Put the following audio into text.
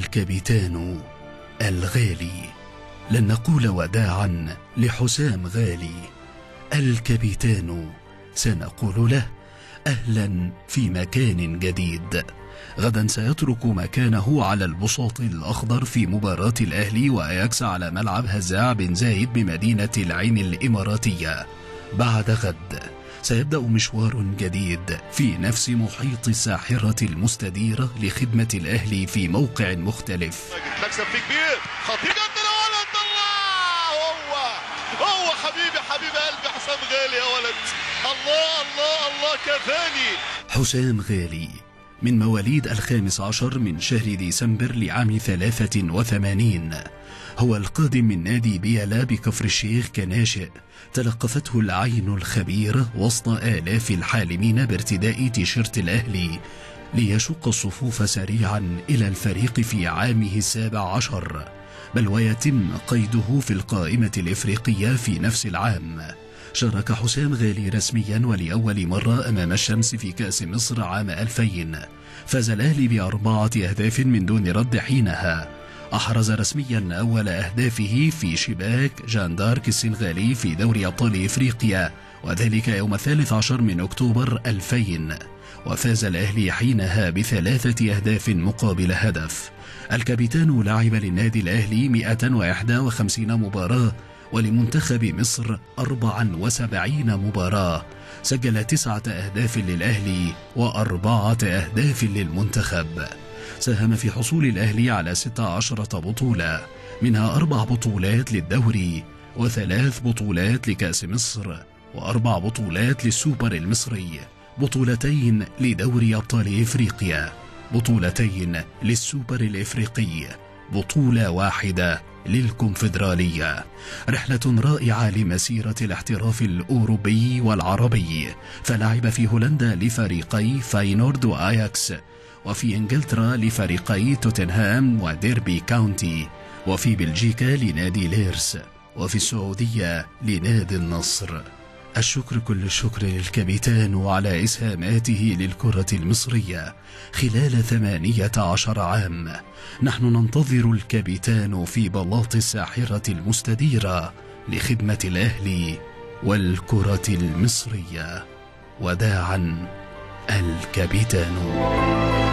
الكابيتان الغالي. لن نقول وداعا لحسام غالي، الكابيتان سنقول له أهلا في مكان جديد. غدا سيترك مكانه على البساط الأخضر في مباراة الأهلي وأياكس على ملعب هزاع بن زايد بمدينة العين الإماراتية. بعد غد سيبدأ مشوار جديد في نفس محيط الساحرة المستديرة لخدمة الأهلي في موقع مختلف. مكسب في كبير خطير جدا يا ولد. الله هو حبيب قلبي حسام غالي يا ولد. الله كفاني. حسام غالي من مواليد 15 من شهر ديسمبر لعام 83. هو القادم من نادي بيلا بكفر الشيخ كناشئ، تلقفته العين الخبيرة وسط آلاف الحالمين بارتداء تيشيرت الأهلي ليشق الصفوف سريعا إلى الفريق في عامه 17، بل ويتم قيده في القائمة الإفريقية في نفس العام. شارك حسام غالي رسميا ولأول مرة أمام الشمس في كأس مصر عام 2000. فاز الأهلي ب4 أهداف من دون رد حينها. أحرز رسميا أول أهدافه في شباك جان دارك السنغالي في دوري أبطال إفريقيا، وذلك يوم 13 من أكتوبر 2000. وفاز الأهلي حينها ب3 أهداف مقابل هدف. الكابيتان لعب للنادي الأهلي 151 مباراة ولمنتخب مصر 74 مباراة. سجل 9 أهداف للأهلي و4 أهداف للمنتخب. ساهم في حصول الأهلي على 16 بطولة، منها 4 بطولات للدوري و3 بطولات لكأس مصر و4 بطولات للسوبر المصري، بطولتين لدوري أبطال إفريقيا، بطولتين للسوبر الإفريقي، بطولة واحدة للكونفدرالية. رحلة رائعة لمسيرة الاحتراف الأوروبي والعربي، فلعب في هولندا لفريقي فاينورد وآياكس، وفي إنجلترا لفريقي توتنهام وديربي كاونتي، وفي بلجيكا لنادي ليرس، وفي السعودية لنادي النصر. الشكر كل الشكر للكابيتان على إسهاماته للكرة المصرية خلال 18 عام. نحن ننتظر الكابيتان في بلاط الساحرة المستديرة لخدمة الأهلي والكرة المصرية. وداعا الكابيتان.